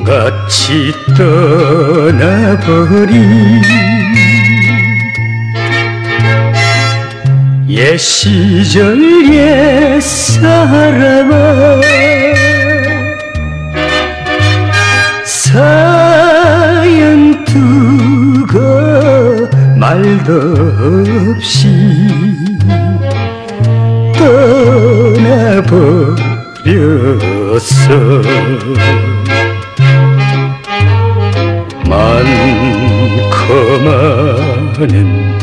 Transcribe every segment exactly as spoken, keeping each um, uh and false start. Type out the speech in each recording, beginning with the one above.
꿈같이 떠나버린 옛 시절 옛 사람아, 사연 두고 말도 없이 떠나버렸어. 많고 많은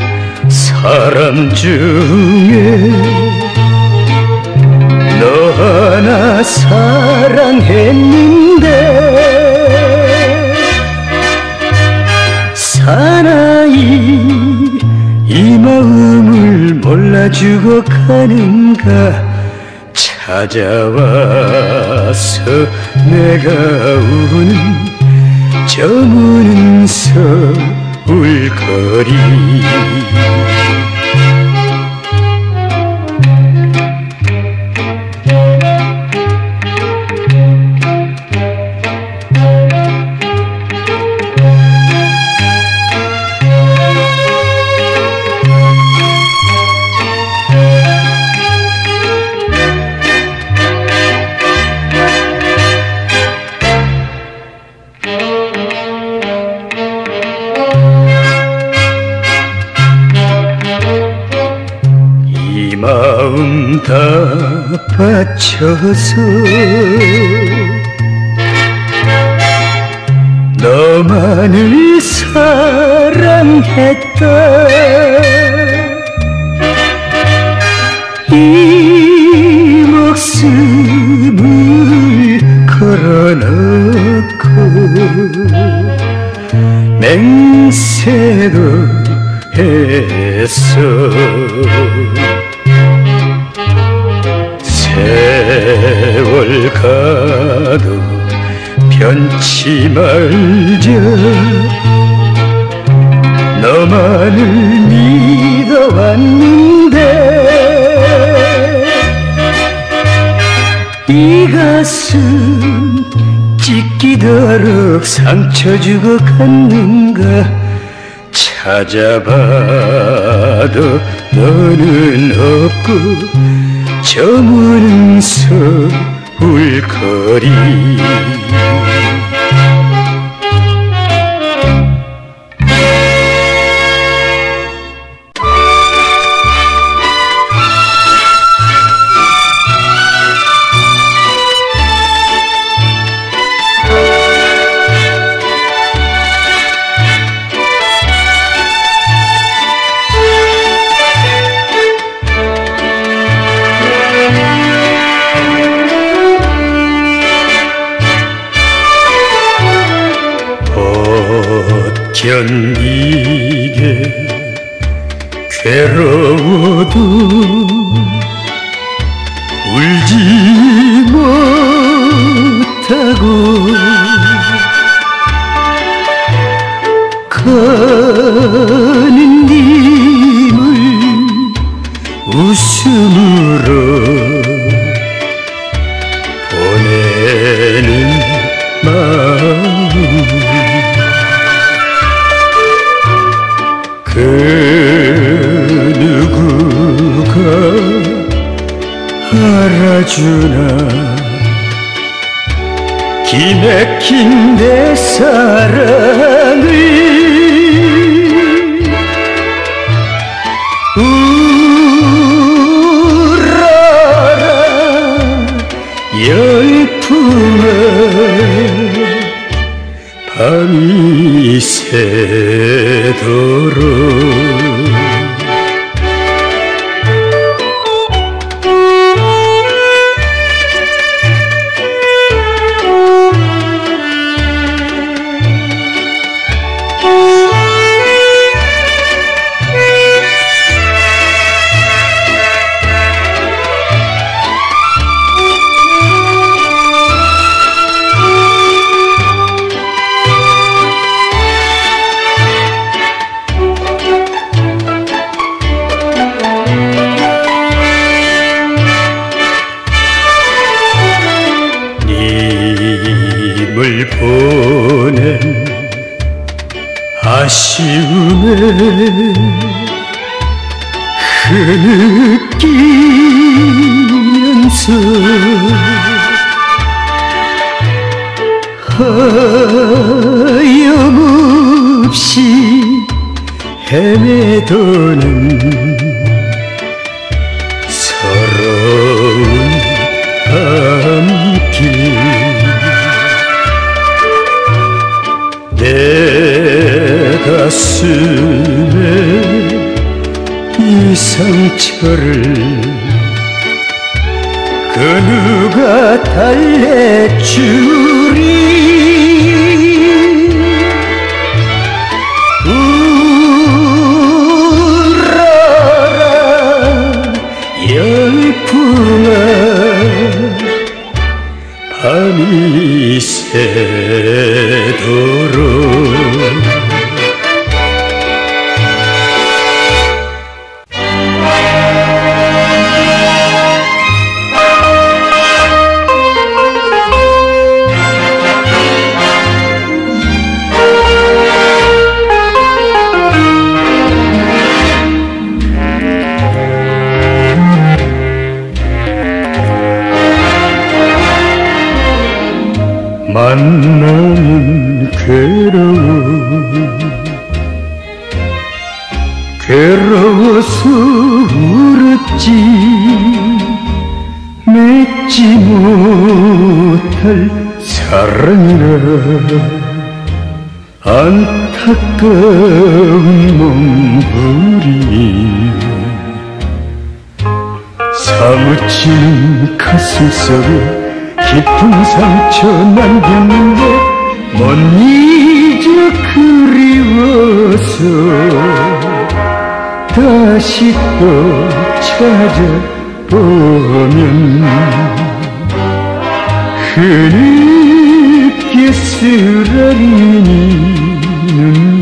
사람 중에 너 하나 사랑했는데 사나이 이 마음을 몰라주고 가는가. 찾아와서 내가 우는 저 무는 서울거리. 이 마음 다 바쳐서 너만을 사랑했다. 이 목숨을 걸어놓고 맹세도 했어. 세월 가도 변치 말자. 너만을 믿어왔는데 이 가슴 찢기도록 상처 주고 갔는가. 찾아봐도 너는 없고 저 무는 서울거리. 견디게 괴로워도 울지 못하고 가는 님을 웃음으로 보내는 마음. 그 누구가 알아주나. 기맥힌 내 사랑을 울어라 열풍을 밤이 새도록. 힘을 보낸 아쉬움에 흐느끼면서 하염없이 헤매도는 서러운 밤길 내 가슴에 이 상처를 그 누가 달래주리. 울어라 열풍아 밤이 새도록. 만나면 괴로워 괴로워서 울었지. 맺지 못할 사랑이라 안타까운 몸부림이 사무치는 가슴 속에 깊은 상처 남겼는데 못 잊어 그리워서 다시 또 찾아보면 흐느끼 쓰라리니 눈물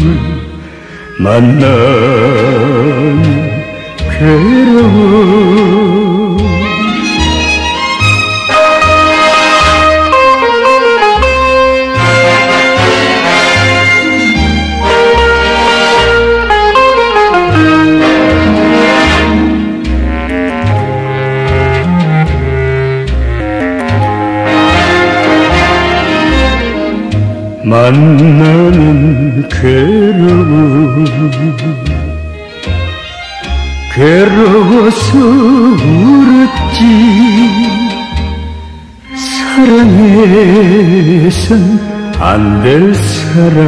만나면 괴로워. 만나는 괴로워 괴로워서 울었지. 사랑해선 안 될 사람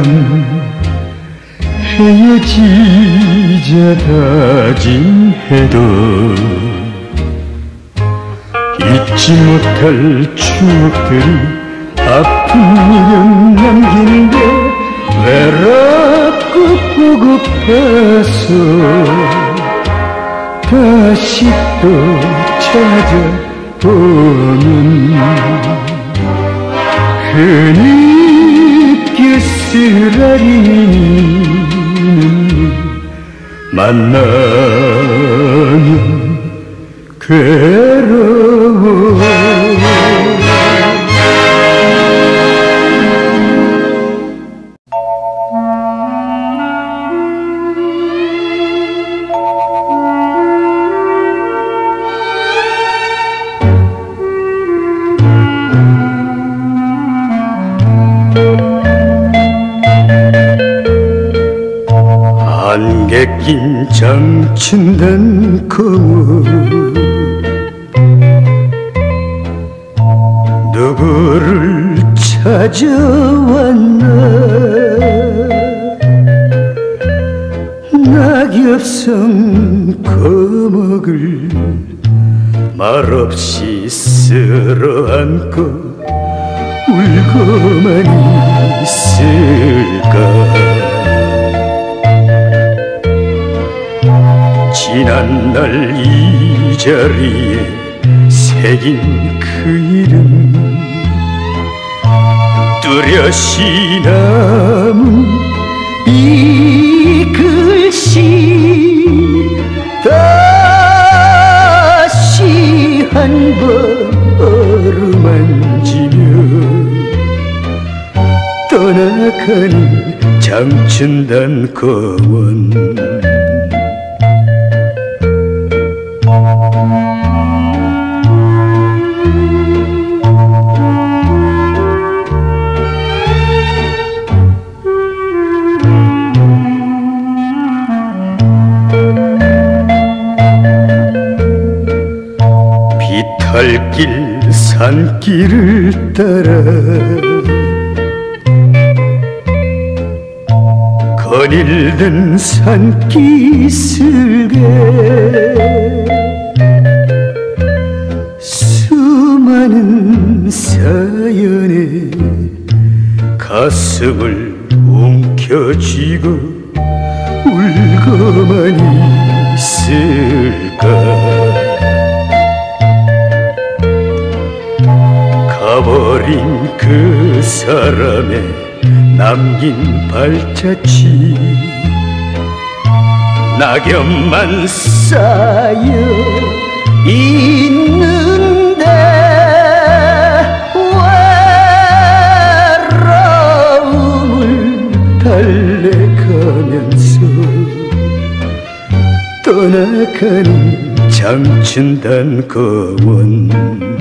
헤어지자 다짐해도 잊지 못할 추억들이 아픈 미련 남긴데 외롭고 보고파서 다시 또 찾아보면 흐느끼 쓰라리는 만나면 괴로워. 안개 낀 장춘단 거울 누구를 찾아왔나. 낙엽성 거목을 말없이 쓸어안고 울고만 있을까. 지난날 이 자리에 새긴 그 이름 뚜렷이 남은 이 글씨 다시 한 번 어루만지며 떠나가는 장춘단 거원 비탈길 산길을 따라 거닐던 산기슭에 수많은 사연에 가슴을 움켜쥐고 울고만 있을까. 가버린 그 사람의 남긴 발자취 낙엽만 쌓여 있는데 외로움을 달래가면서 떠나가는 장춘단 거원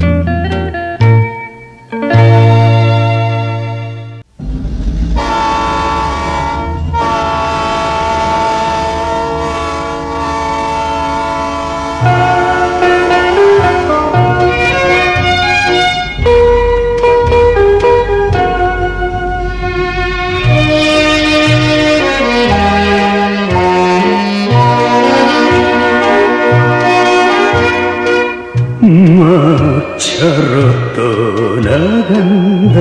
막차로 떠나간다.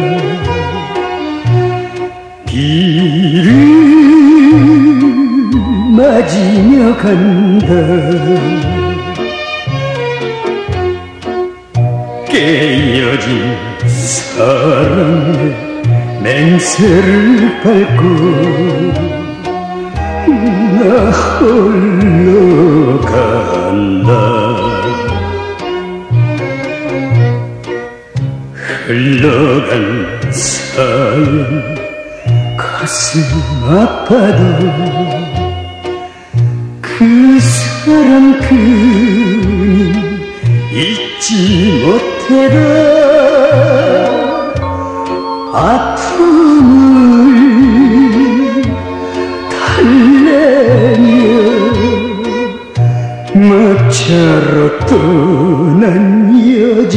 비를 맞으며 간다. 깨어진 사랑의 맹세를 밟고 나 홀로 간다. 흘러간 사연 가슴 아파도 그 사람 그님 잊지 못해도 아픔을 달래며 막차로 떠난 여자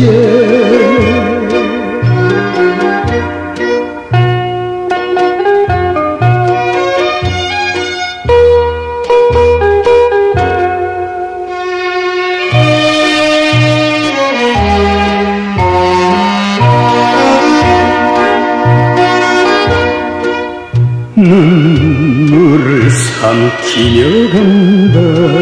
눈물을 삼키며 간다.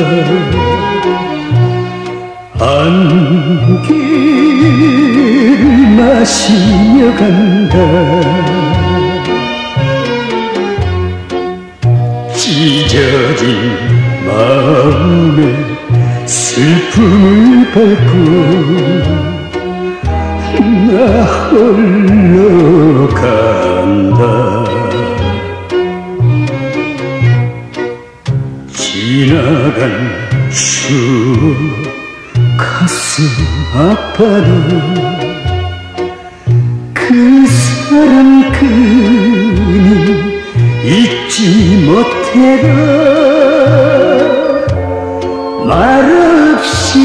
안개를 마시며 간다. 찢어진 마음에 슬픔을 밟고 나 홀로 간다. 지나간 추억 가슴 아파도 그 사람 그님 잊지 못해도 말없이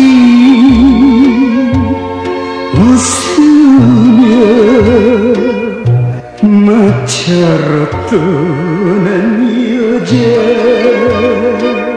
웃으며 막차로 떠난 여자